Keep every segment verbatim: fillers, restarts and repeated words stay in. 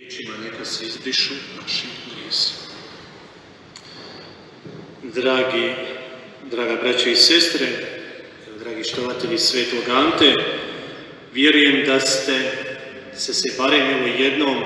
riječima neka se izbrišu naši grijesi. Dragi, draga braćo i sestre, dragi štovatelji Svetog Ante, vjerujem da ste se se barem evo jednom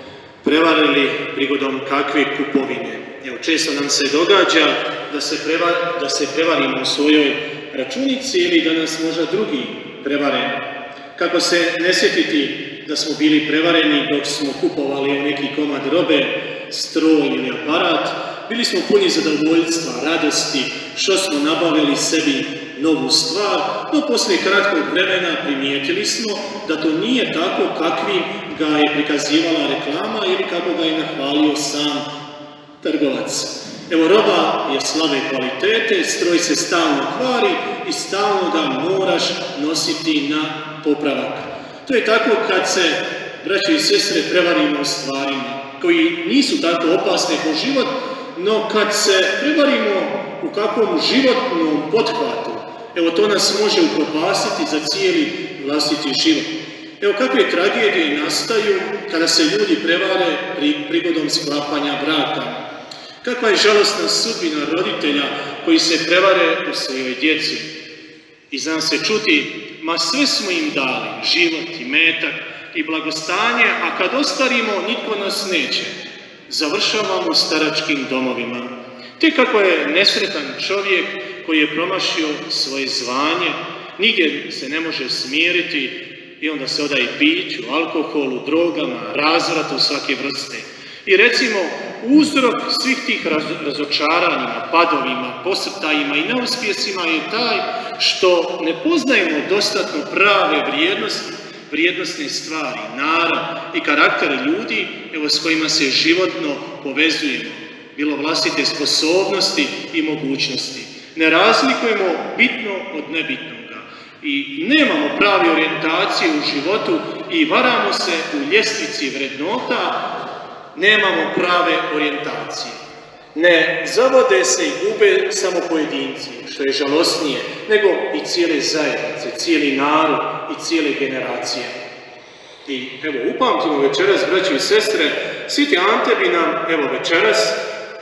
prevarili prigodom kakve kupovine. Evo, često nam se događa da se, prevar, da se prevarimo u svojoj računici ili da nas možda drugi prevare. Kako se ne sjetiti da smo bili prevareni dok smo kupovali neki komad robe, stroj ili aparat, bili smo puni zadovoljstva, radosti, što smo nabavili sebi novu stvar, no poslije kratkog vremena primijetili smo da to nije tako kakvim ga je prikazivala reklama ili kako ga je nahvalio sam trgovac. Evo, roba je slabe kvalitete, stroj se stalno kvari i stalno ga moraš nositi na popravak. To je tako kad se, braći i sestre, prevarimo u stvarima koji nisu tako opasne po život, no kad se prevarimo u kakvom životnom pothvatu, evo, to nas može upropastiti za cijeli vlastiti život. Evo, kakve tragedije nastaju kada se ljudi prevare pri, prigodom sklapanja braka. Kakva je žalosna sudbina roditelja koji se prevare u svojoj djeci. I zna se čuti, ma sve smo im dali, život i metak i blagostanje, a kad ostarimo, nitko nas neće. Završavamo u staračkim domovima. Te kako je nesretan čovjek koji je promašio svoje zvanje, nigdje se ne može smiriti i onda se odaje piću, alkoholu, drogama, razvratu svake vrste. I recimo, uzrok svih tih razočaranjima, padovima, posrtajima i neuspjesima je taj što ne poznajemo dostatno prave vrijednosti, vrijednostne stvari, narav i karaktere ljudi, evo, s kojima se životno povezujemo, bilo vlastite sposobnosti i mogućnosti. Ne razlikujemo bitno od nebitnoga i nemamo prave orijentacije u životu i varamo se u ljestvici vrednota, nemamo prave orijentacije. Ne zavode se i gube samo pojedinci, što je žalosnije, nego i cijele zajednice, cijeli narod i cijele generacije. I evo, upamtimo večeras, braći i sestre, Sveti Ante bi nam, evo večeras,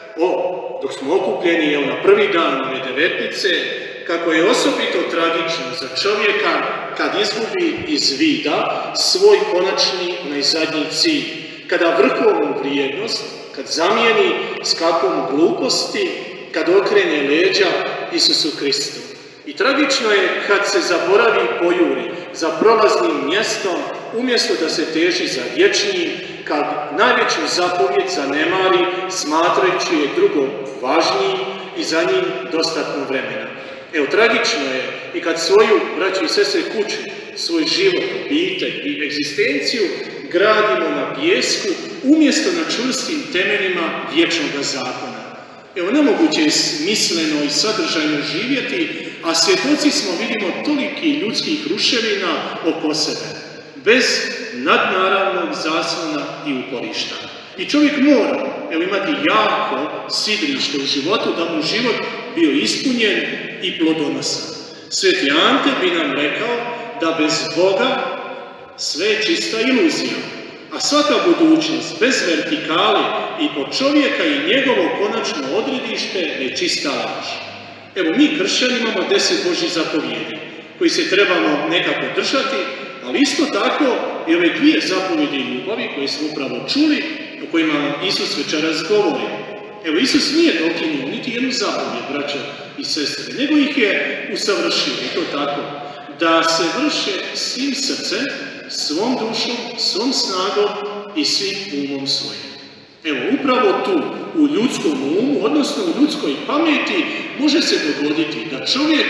o, dok smo okupljeni, evo na prvi dan ove devetnice, kako je osobito tragično za čovjeka kad izgubi iz vida svoj konačni, onaj zadnji cilj, kada vrhovnu vrijednost, kad zamijeni s kakvom gluposti, kad okrene leđa Isusu Kristu. I tragično je kad se zaboravi pojuri za prolaznim mjestom, umjesto da se teži za vječnim, kad najveću zapovjed zanemari, smatrajući je drugo važniji i za njim dostatno vremena. Evo, tragično je i kad svoju, braću i sestre, kuću, svoj život, obitelj i egzistenciju gradimo na pijesku, umjesto na čvrstim temeljima vječnog zakona. Evo, nemoguće je smisleno i sadržajno živjeti, a svjedoci smo, vidimo, toliki ljudskih ruševina oko sebe, bez nadnaravnog zaslona i uporišta. I čovjek mora, evo, imati jako sidrište u životu, da mu život bio ispunjen i plodonosan. Sveti Ante bi nam rekao da bez Boga sve je čista iluzija, a svaka budućnost bez vertikale i po čovjeka i njegovo konačno odredište je čista laž. Evo, mi kršćani imamo deset Božjih zapovjedi, koji se trebamo nekako držati, ali isto tako i ove dvije zapovjedi ljubavi koje smo upravo čuli, o kojima nam Isus večeras govori. Evo, Isus nije dokinuo niti jednu zapovjed, braćo i sestre, nego ih je usavršio, i to tako, da se vrše svim srcem, svom dušom, svom snagom i svim umom svojim. Evo, upravo tu, u ljudskom umu, odnosno u ljudskoj pameti, može se dogoditi da čovjek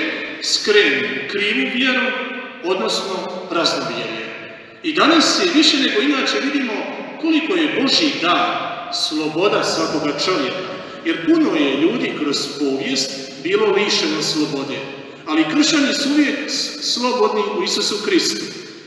skrene krivu vjeru, odnosno praznovjerje. I danas je više nego inače vidimo koliko je Božji dar, sloboda svakoga čovjeka, jer puno je ljudi kroz povijest bilo lišeno slobode, ali kršćani su uvijek slobodni u Isusu Kristu.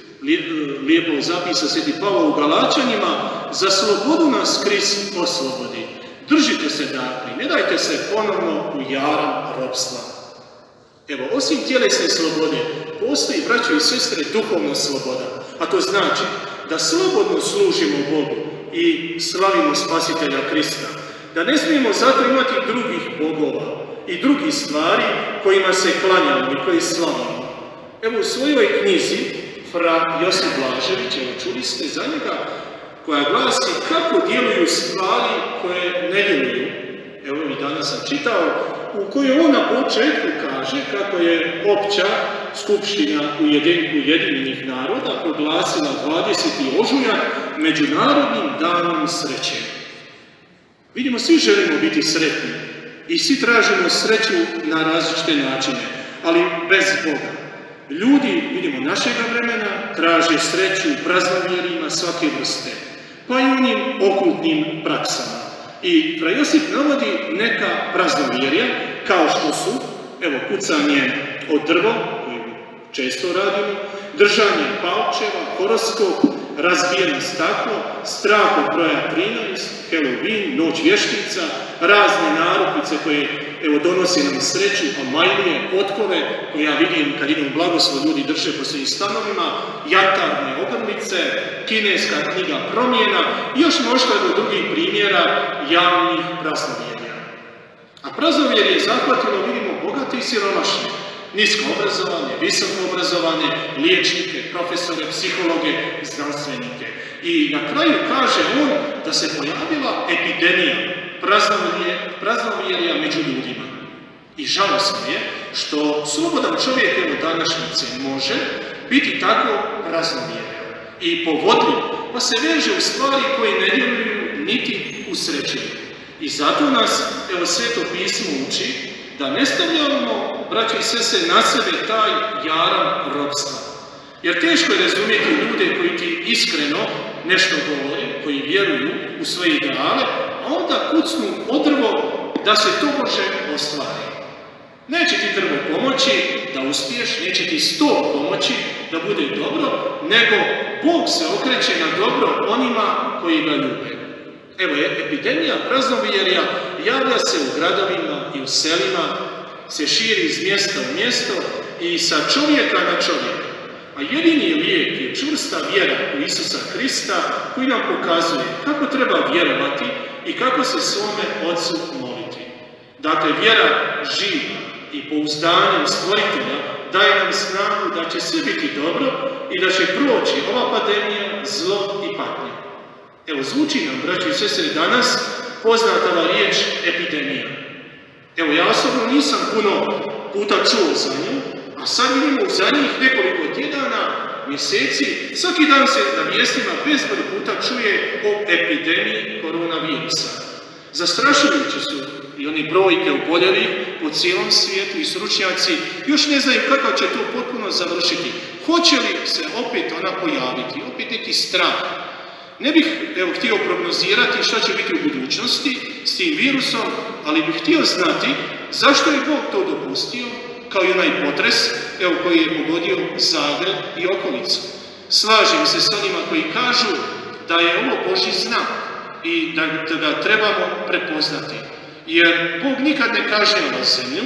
Lijepo zapisa Sveti Pavao u Galačanima, za slobodu nas Krist oslobodi. Držite se dakle, ne dajte se ponovno u jaram ropstva. Evo, osim tjelesne slobode, postoji, braćo i sestre, duhovna sloboda, a to znači da slobodno služimo Bogu i slavimo Spasitelja Krista. Da ne smijemo zato imati drugih bogova i drugih stvari kojima se klanjamo i koji slavimo. Evo u svojoj knjizi fra Josip Blažević, evo čuli ste za njega, koja glasi kako djeluju stvari koje ne djeluju. Evo i danas sam čitao, u kojoj on na početku kaže kako je opća skupština Ujedinjenih naroda proglasila dvadeseti ožujak Međunarodnim danom sreće. Vidimo, svi želimo biti sretni i svi tražimo sreću na različite načine, ali bez Boga. Ljudi, vidimo, našega vremena traže sreću u praznovjerima svake vrste, pa i onim okultnim praksama. I fra Josip navodi neka praznovjerja, kao što su, evo, kucanje od drvo, koje često radimo, držanje palčeva, horoskop, razbijeno staklo, strah od broja trinaest, Halloween, noć vještica, razne narupice koje, evo, donose nam sreću, amajlije, potkove, koje ja vidim kad idem u blagoslov, ljudi drže po svojim stanovima, jatarne ogrlice, kineska knjiga promjena i još možda do drugih primjera javnih praznovjerja. A praznovjerje je zahvatilo, vidimo, bogate i siromašne, nisko obrazovane, visoko obrazovane, liječnike, profesore, psihologe, znanstvenike. I na kraju kaže on da se pojavila epidemija praznovjerja među ljudima. I žalosno je što slobodan čovjek evo današnjice može biti tako praznovjeran i povodljiv, pa se veže u stvari koje ne djeluju niti usrećuju. I zato nas, evo, Sveto pismo uči da ne stavljamo, braći i sestre, na sebe taj jaram ropstva. Jer teško je razumjeti ljude koji ti iskreno nešto govore, koji vjeruju u svoje ideale, a onda kucnu odrvo da se to može ostvari. Neće ti drvo pomoći da uspiješ, neće ti sto pomoći da bude dobro, nego Bog se okreće na dobro onima koji ga ljube. Evo je, epidemija praznovjerja javlja se u gradovima i u selima, se širi iz mjesta u mjesto i sa čovjeka na čovjeka. A jedini lijek je čvrsta vjera u Isusa Krista koji nam pokazuje kako treba vjerovati i kako se svome Otcu moliti. Dakle, vjera živa i pouzdanjem Stvoritelja daje nam snagu da će sve biti dobro i da će proći ova pandemija, zlo i patnje. Evo, zvuči nam, braći i sestre, danas poznata ova riječ epidemija. Evo, ja osobno nisam puno puta čuo za nju, a sad vidimo u zadnjih nekoliko tjedana, mjeseci, svaki dan se na vijestima bezbroj puta čuje o epidemiji koronavirusa. Zastrašujući su i oni brojke oboljelih po cijelom svijetu i stručnjaci još ne znaju kako će to potpuno završiti. Hoće li se opet ona pojaviti, opet neki strah. Ne bih, evo, htio prognozirati šta će biti u budućnosti s tim virusom, ali bih htio znati zašto je Bog to dopustio, kao i onaj potres, evo, koji je pogodio Zagreb i okolicu. Slažem se s onima koji kažu da je ovo Božji znak i da, da ga trebamo prepoznati. Jer Bog nikad ne kažnjava zemlju,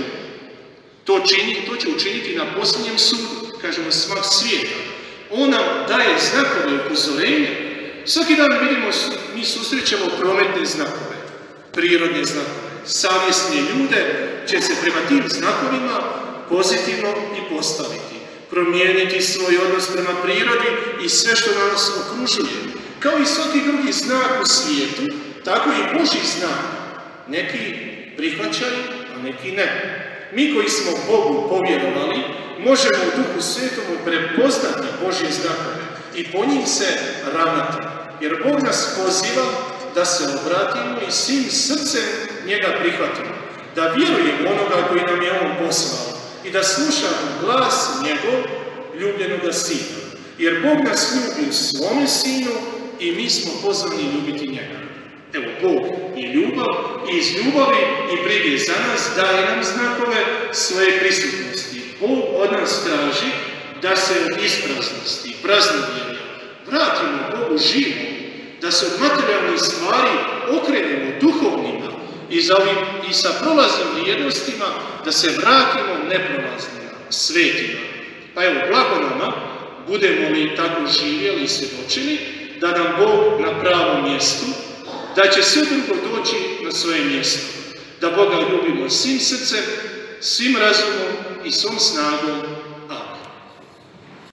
to, čini, to će učiniti na posljednjem sudu, kažemo, svak svijeta. On nam daje znakove upozorenja. Svaki dan vidimo, mi susrećemo prometne znakove, prirodne znakove. Savjesni ljude će se prema tim znakovima pozitivno i postaviti, promijeniti svoj odnos prema prirodi i sve što nas okružuje. Kao i svaki drugi znak u svijetu, tako i Božji znak. Neki prihvaćaju, a neki ne. Mi koji smo Bogu povjerovali, možemo u Duhu Svetomu prepoznati Božje znakove i po njim se ravnati. Jer Bog nas poziva da se obratimo i svim srcem njega prihvatimo. Da vjerujemo onoga koji nam je on poslao i da slušamo glas njegov ljubljenoga Sina. Jer Bog nas ljubi u svome Sinu i mi smo pozvani ljubiti njega. Evo, Bog je ljubav i iz ljubavi i brige za nas daje nam znakove svoje prisutnosti. Bog od nas traži da se od ispraznosti i praznovjerja vratimo Bogu živom, da se od materijalnih stvari okrenemo duhovnima i, za ovim, i sa prolaznim vrijednostima da se vratimo neprolaznima, svetima. Pa evo, blago nama, budemo li tako živjeli i svjedočili, da nam Bog na pravom mjestu, da će sve drugo doći na svoje mjesto. Da Boga ljubimo svim srcem, svim razumom i svom snagom.